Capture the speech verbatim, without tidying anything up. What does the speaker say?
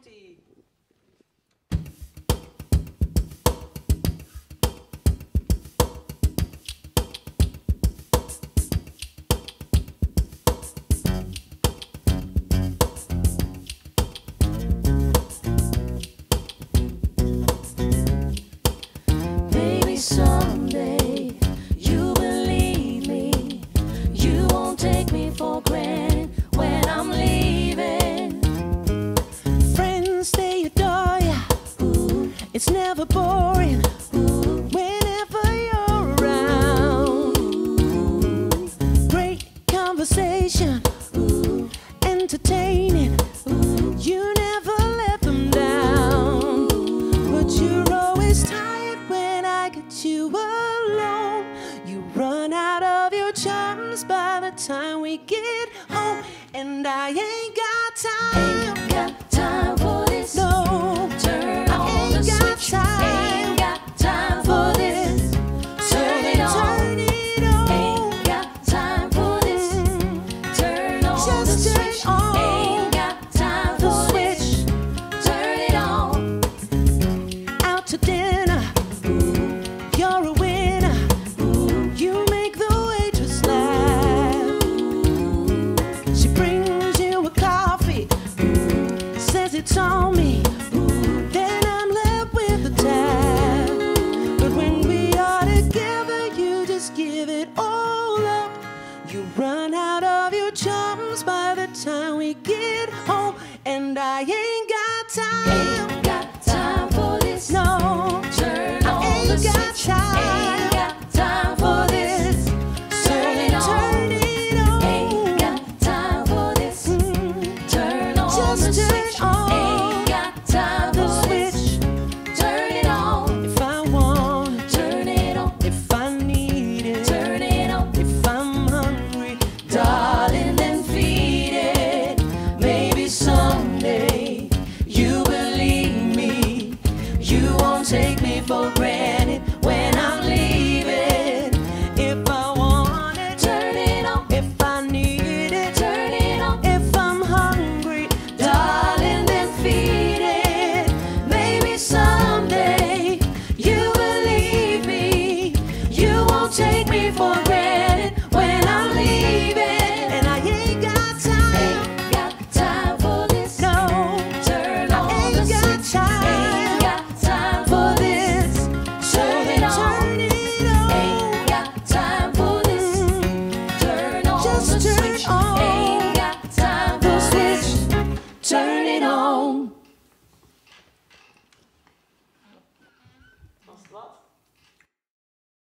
Komt-ie. Baby, someday you will leave me. You won't take me for granted when I'm leaving. Friends, they adore ya. Ooh, it's never boring. Ooh, whenever you're around. Ooh, great conversation. Ooh, entertaining. Ooh, you never let them down. But you're always tired when I get you alone. You run out of your charms by the time we get home, and I ain't got time. Ain't got time for this. No, Turn I on the ain't got switch. time. Ain't got time for this. Turn it on. Turn it on. Ain't got time for this. Turn on the Just turn switch. on Ain't got time the for this. switch. Turn it on. Out to dinner. Ooh, you're a winner. Ooh, you make the waitress laugh. She brings you a coffee. Ooh, says it's on me. Ooh, then I'm left with the tab. But when we are together, you just give it all up. You run out of your charms by the time we get home, and I ain't got time. Ain't got time for this. No, Turn I on ain't the got switch. time Ain't got time for this. Turn it on. turn it on. Ain't got time for this. Mm, Turn on the just turn switch. on